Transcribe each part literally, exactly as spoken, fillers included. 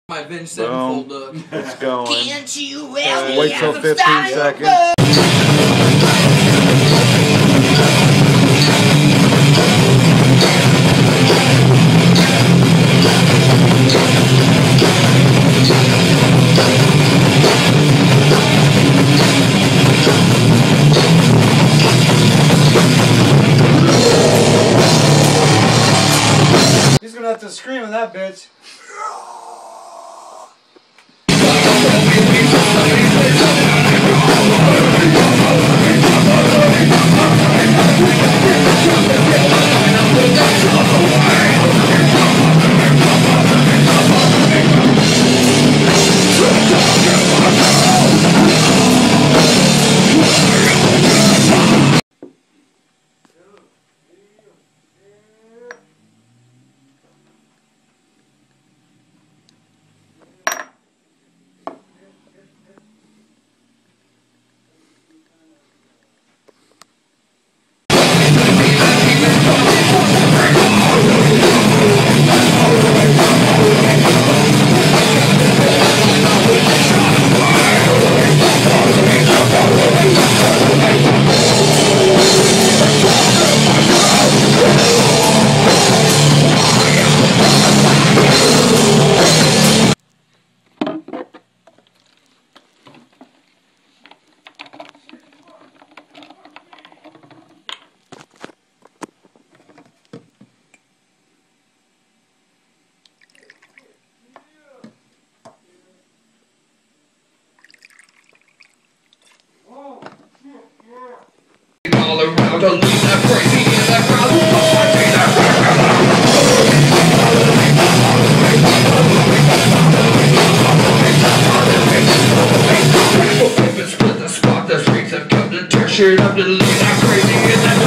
My Avenged Sevenfold look. It's going. Can't you Uh, help wait me till out fifteen of seconds. He's gonna have to scream in that bitch. All around, don't leave that crazy in that crowd. Open, split the spot, the streets have come to tear shit up, to leave that crazy in that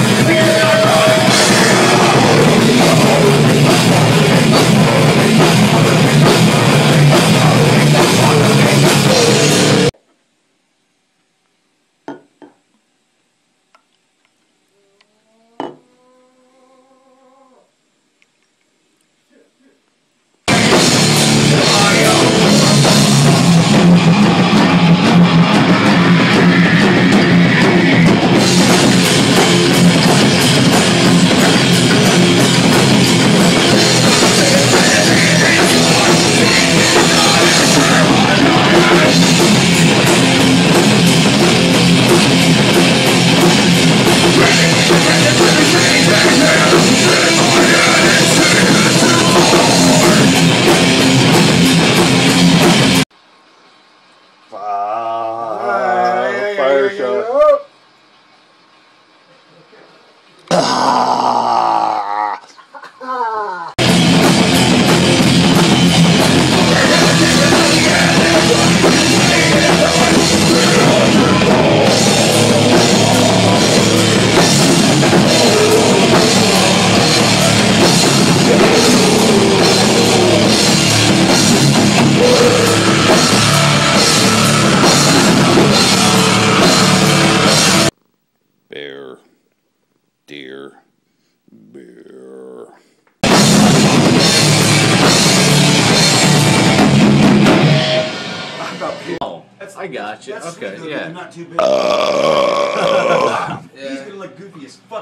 Fire shot. Bear, deer, bear. Oh, I got you. That's Okay, sweet, though, yeah. Not too big. Uh, He's gonna look goofy as fuck.